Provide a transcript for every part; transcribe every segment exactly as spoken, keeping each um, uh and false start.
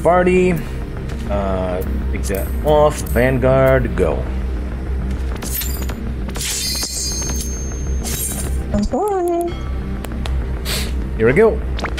party. Uh, take that off. Vanguard, go. Okay. Here we go.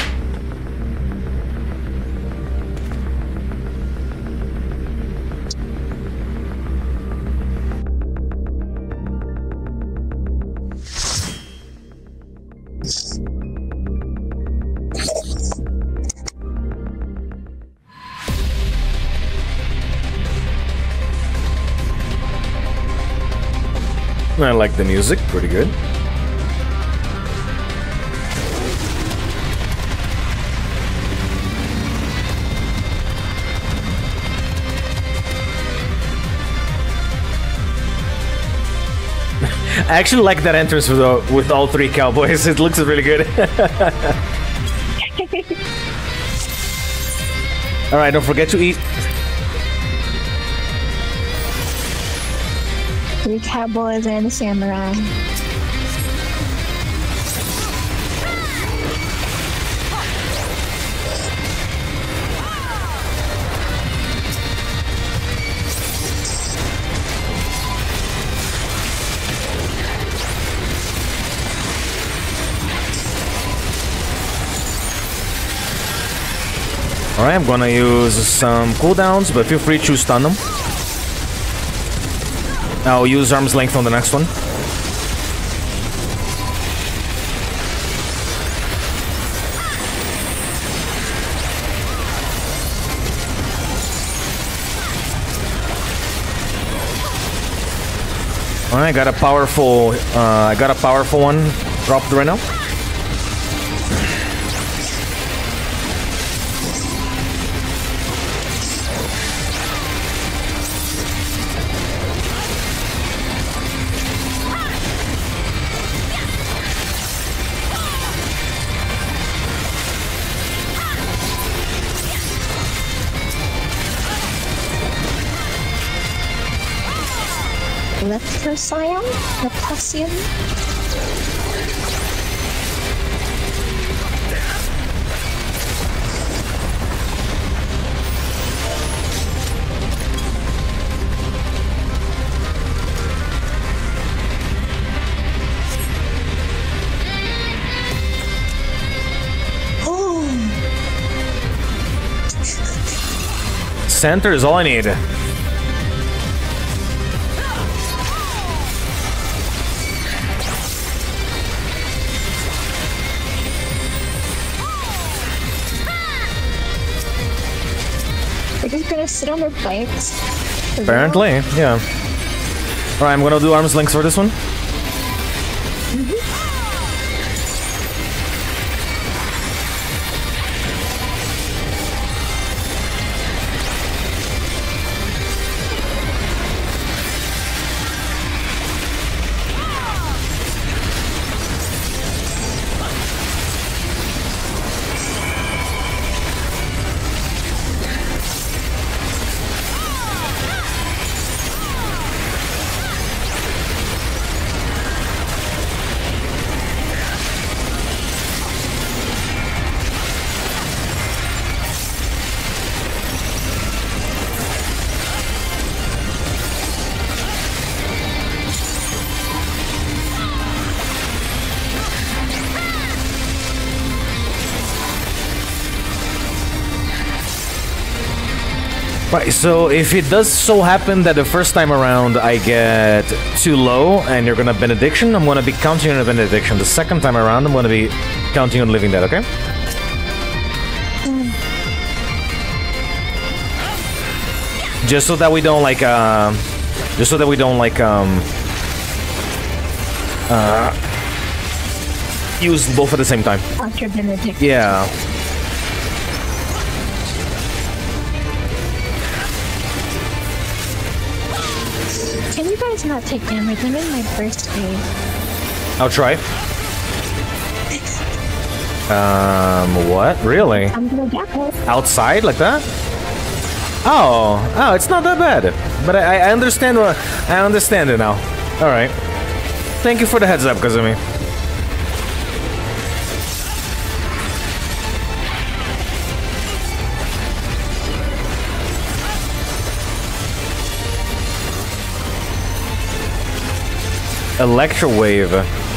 I like the music, pretty good. I actually like that entrance with, uh, with all three cowboys. It looks really good. Alright, don't forget to eat. Three cowboys and a samurai. Alright, I'm gonna use some cooldowns, but feel free to stun them. I'll use arm's length on the next one. Alright, I got a powerful, uh, I got a powerful one dropped right now. Electrocyon? Electrocyon? Oh. Center is all I need. They're just gonna sit on their bikes. Apparently, yeah. Alright, I'm gonna do arm's length for this one. Mm-hmm. Right, so if it does so happen that the first time around I get too low and you're gonna benediction, I'm gonna be counting on a benediction. The second time around, I'm gonna be counting on living dead, okay? Mm. Just so that we don't like, uh, just so that we don't like, um, uh, use both at the same time. After benediction. Yeah. Can you guys not take damage? I'm in my first phase. I'll try. Um, what? Really? I'm gonna get it. Outside like that? Oh, oh, it's not that bad. But I, I understand what I understand it now. All right. Thank you for the heads up, Kazumi. Electro Wave.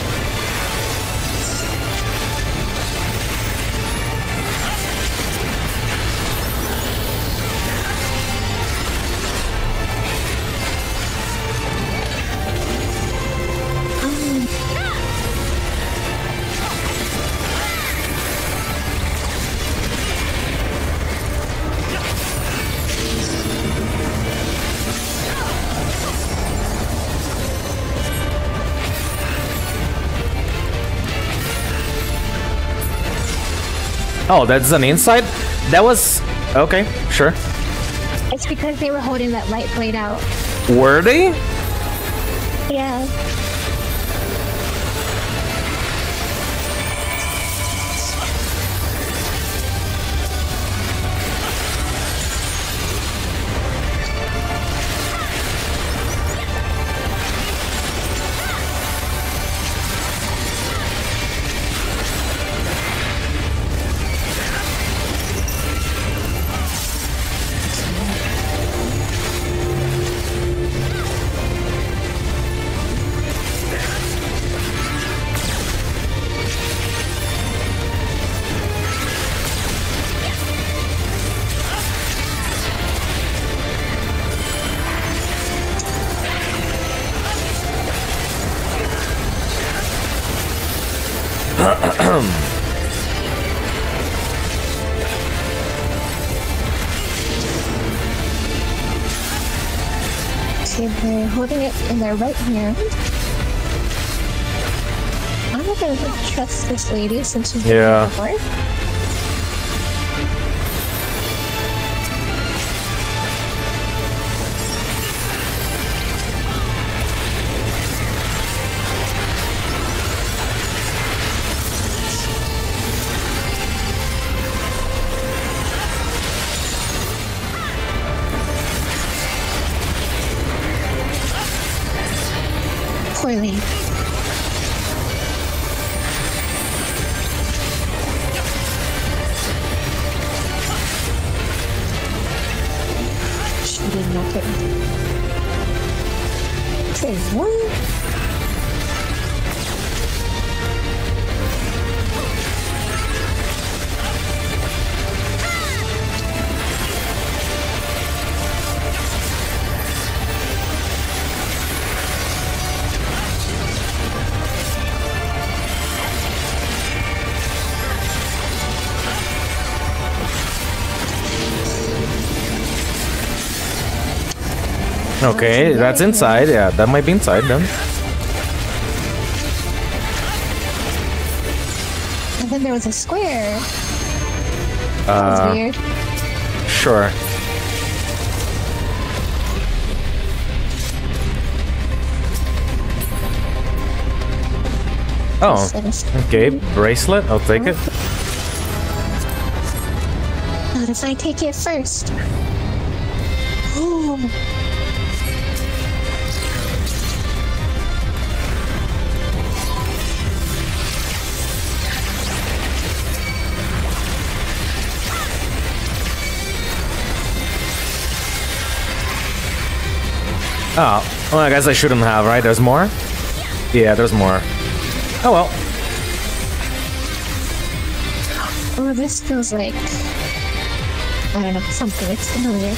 Oh, that's an inside? That was... Okay, sure. It's because they were holding that light blade out. Were they? Yeah. See, they're holding it in their right hand. I'm not gonna trust this lady since she's Yeah. before. Poorly. She did not get it. Okay, what? Okay, that's inside. Yeah, that might be inside then. And then there was a square. That Uh, was weird. Sure. Oh, okay. Bracelet, I'll take it. Not if I take it first. Ooh. Oh, well, I guess I shouldn't have, right? There's more? Yeah, there's more. Oh well. Oh, this feels like... I don't know, something. It's familiar.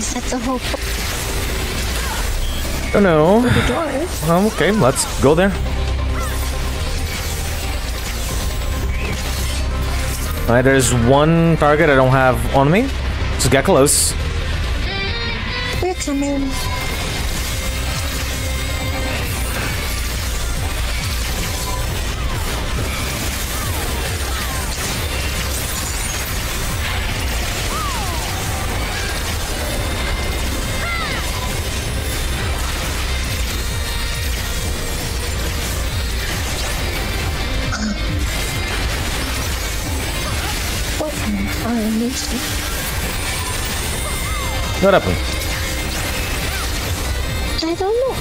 Is that the whole point Oh no. of the door? Oh, okay, let's go there. Alright, there's one target I don't have on me. Let's get close. We're coming. What happened? I don't know.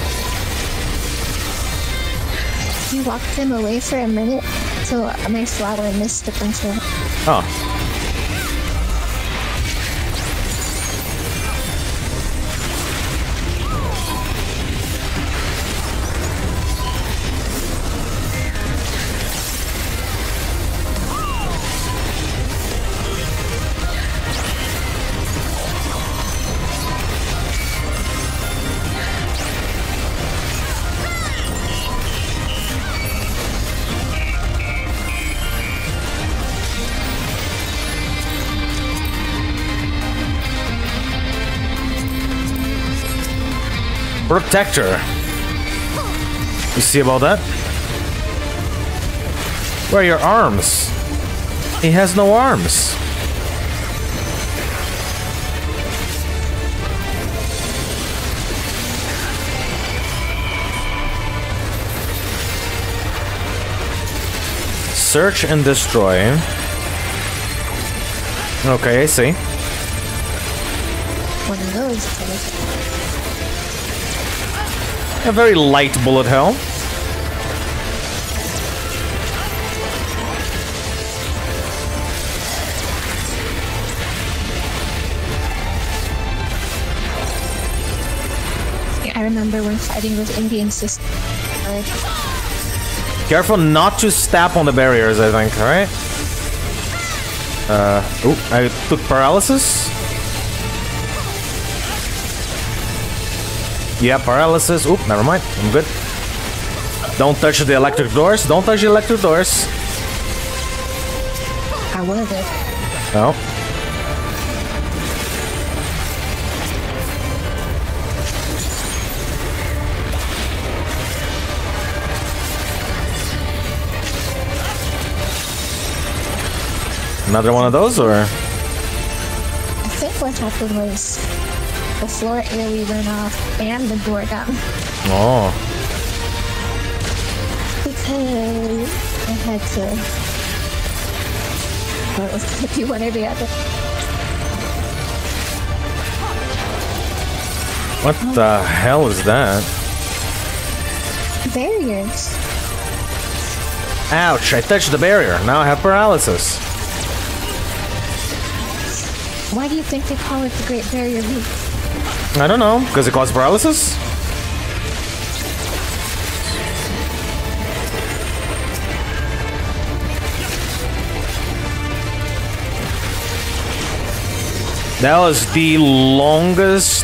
You walked him away for a minute, so my flower missed the control. Oh. Protector. You see about that? Where are your arms? He has no arms. Search and destroy. Okay, I see. One of those. A very light bullet hell. Yeah, I remember when fighting with Indian sisters. Careful not to step on the barriers, I think, alright? Uh, oh, I took paralysis. Yeah, paralysis. Oop, never mind. I'm good. Don't touch the electric doors. Don't touch the electric doors. I would have. No. Another one of those, or? I think what happened was the floor area went off and the door down. Oh. Because I had to. Well, it was gonna be one or the other. What oh. the hell is that? Barriers. Ouch, I touched the barrier. Now I have paralysis. Why do you think they call it the Great Barrier Reef? I don't know, because it causes paralysis? That was the longest...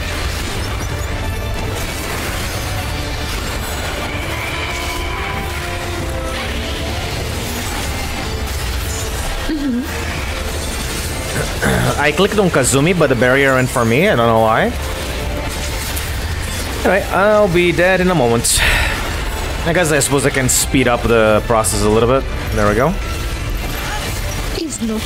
I clicked on Kazumi, but the barrier went for me. I don't know why. Alright, I'll be dead in a moment. I guess I suppose I can speed up the process a little bit. There we go. Please no.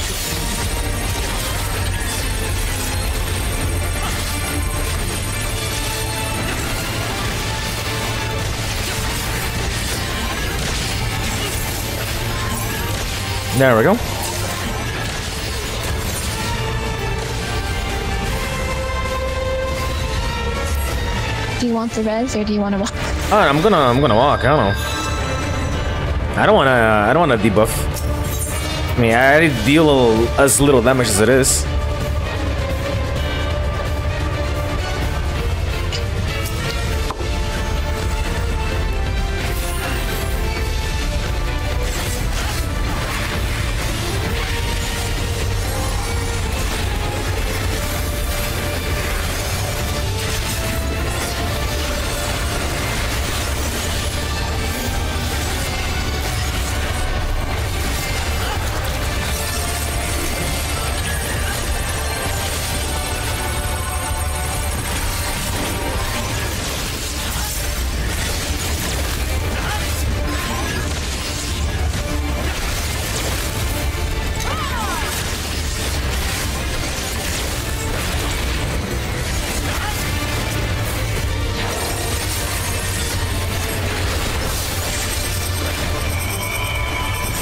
There we go. Do you want the res or do you want to walk? Oh, I'm gonna, I'm gonna walk. I don't know. I don't wanna, I don't wanna debuff. I mean, I already deal as little damage as it is.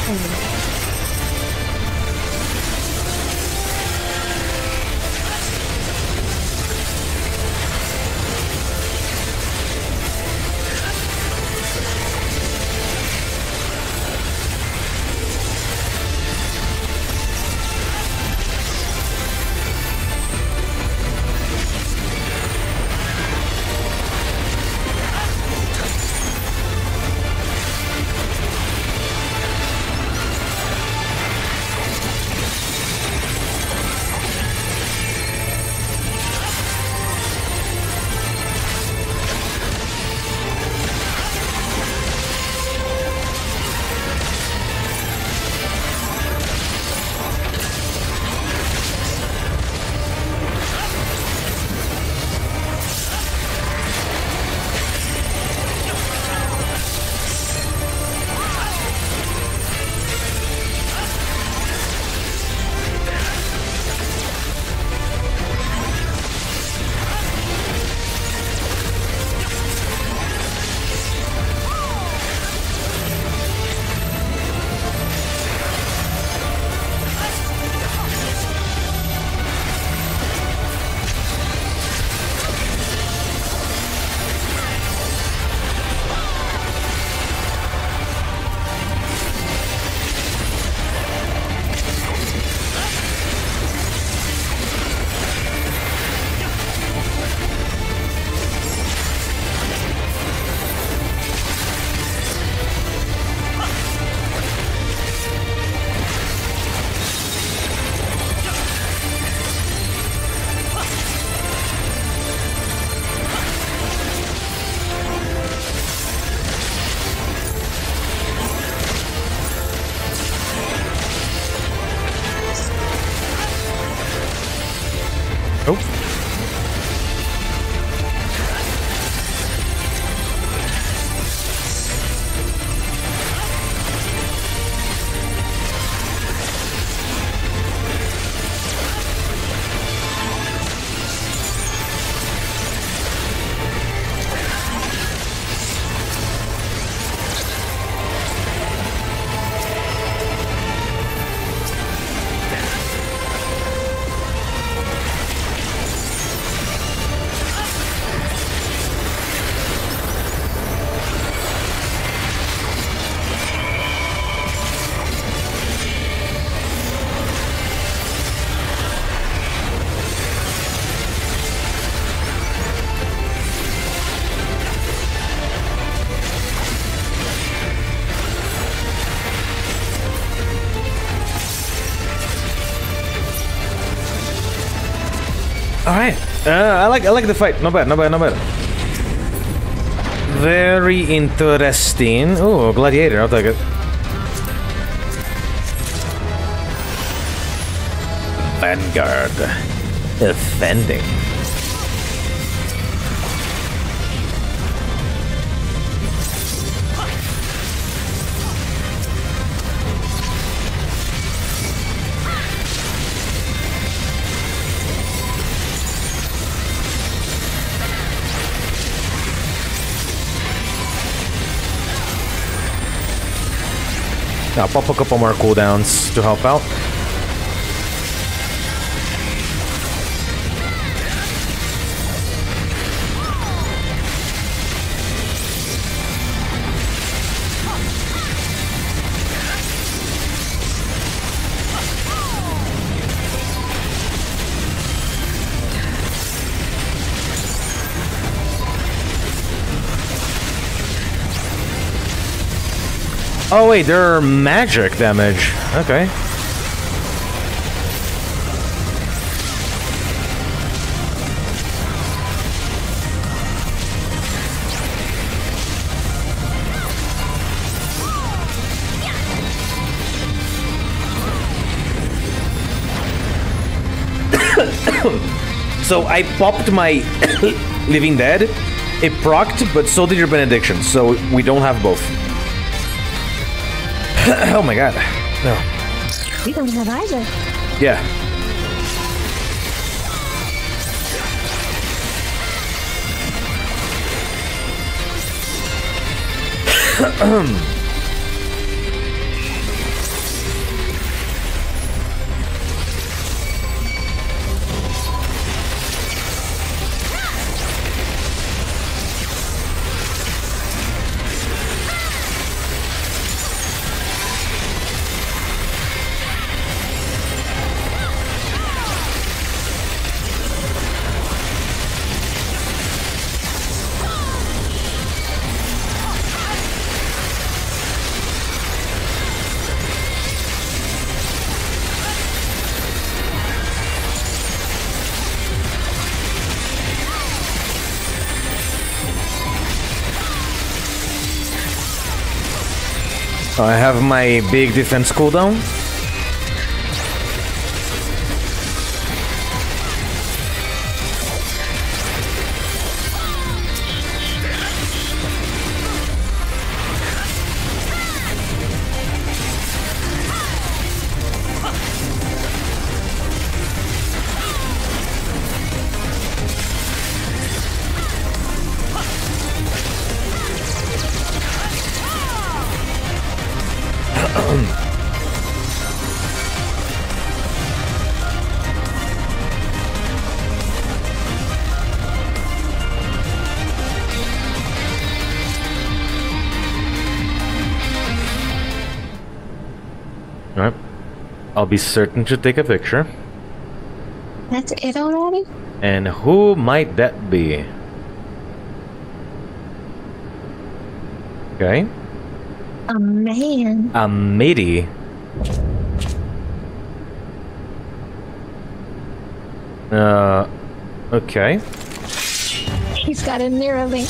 Oh. All right, uh, I like I like the fight. Not bad, not bad, not bad. Very interesting. Oh, gladiator. I'll take it. Vanguard, offending. I'll pop a couple more cooldowns to help out. Oh wait, they're magic damage. Okay. So I popped my Living Dead. It procced, but so did your Benediction. So we don't have both. Oh my god. No. We don't have either. Yeah. I have my big defense cooldown. Alright. I'll be certain to take a picture. That's it already? And who might that be? Okay. A man. A matey. Uh, okay. He's got a neuralink.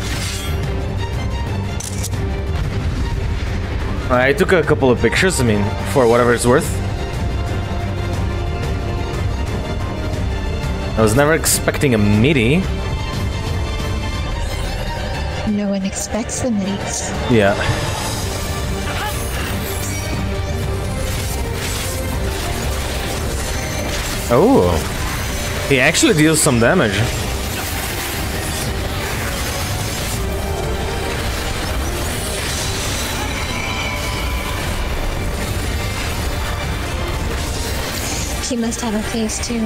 I took a couple of pictures, I mean, for whatever it's worth. I was never expecting a meaty. No one expects the middies. Yeah. Oh. He actually deals some damage. He must have a face too.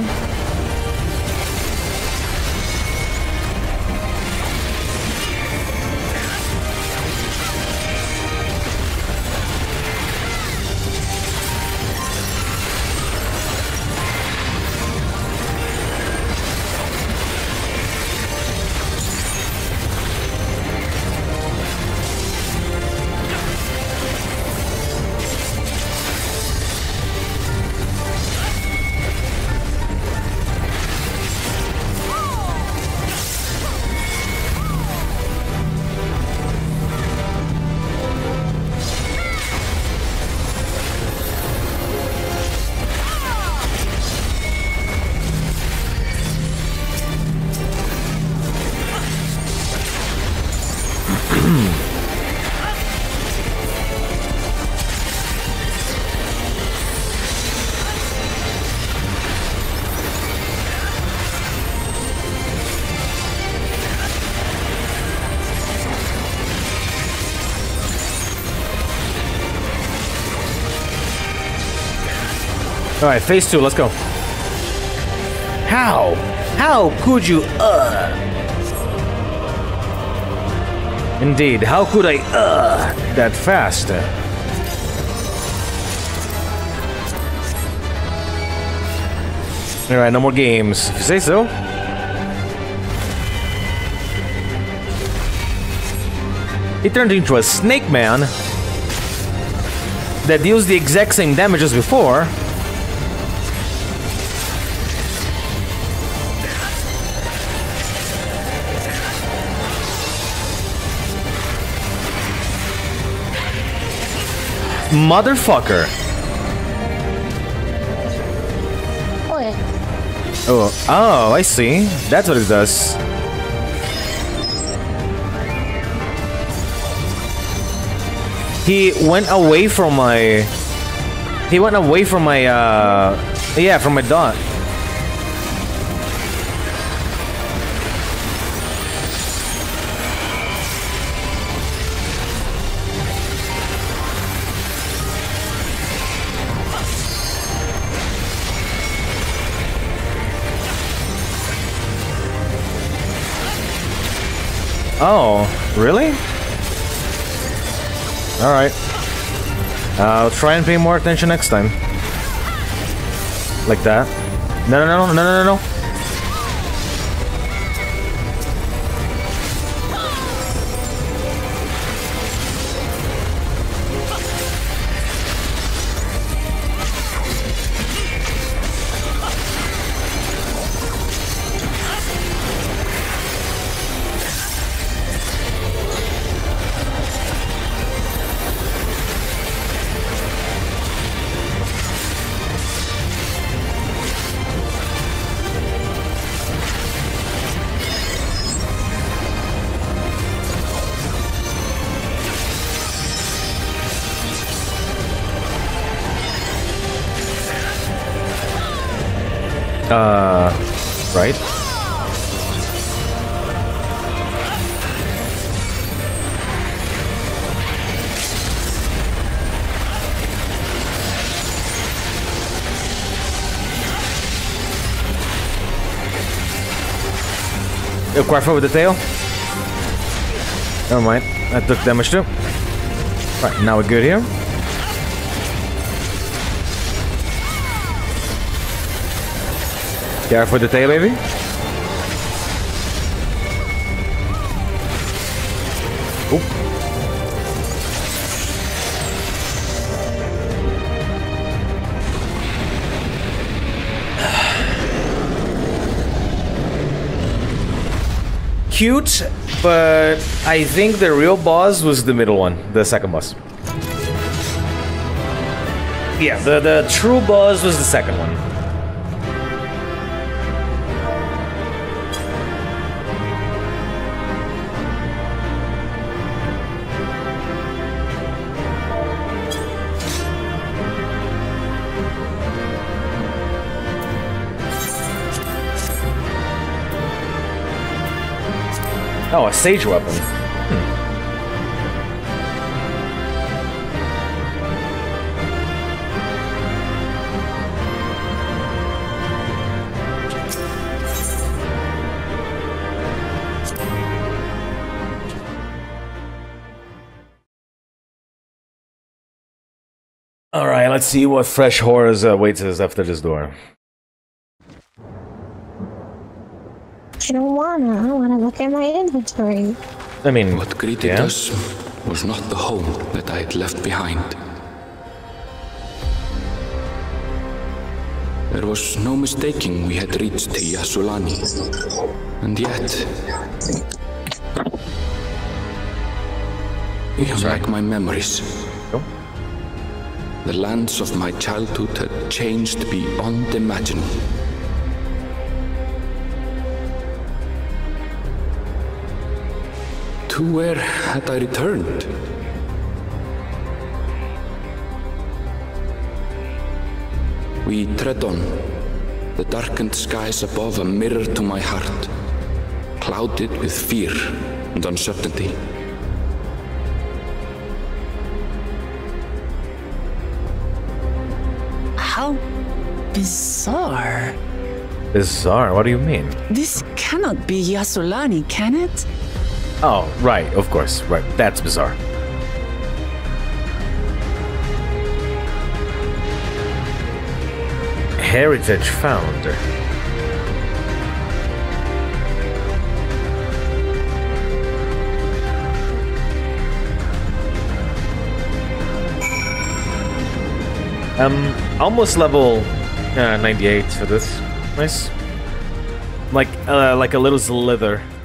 Alright, phase two, let's go. How? How could you, uh... Indeed, how could I, uh, that fast? Alright, no more games. If you say so. He turned into a snake man that deals the exact same damage as before. Motherfucker. Oh yeah. Oh, oh, I see. That's what it does. He went away from my... He went away from my, uh... Yeah, from my dot. Oh, really? Alright. I'll try and pay more attention next time. Like that. No, no, no, no, no, no, no. Uh, right. Oh, careful with the tail. Never mind. I took damage too. Right, now we're good here. Careful with the tail, baby. Oop. Cute, but I think the real boss was the middle one, the second boss. Yeah, the, the true boss was the second one. Oh, a sage weapon. Hmm. All right, let's see what fresh horrors awaits us after this door. I don't wanna. I wanna look at my inventory. I mean, what greeted yeah. us was not the home that I had left behind. There was no mistaking we had reached Yassulani. And yet, unlike my memories, oh. the lands of my childhood had changed beyond imagining. To where had I returned? We tread on, the darkened skies above a mirror to my heart, clouded with fear and uncertainty. How bizarre. Bizarre? What do you mean? This cannot be Yassulani, can it? Oh, right, of course, right. That's bizarre. Heritage found. Um, almost level uh, ninety-eight for this. Nice. Like, uh, like a little slither.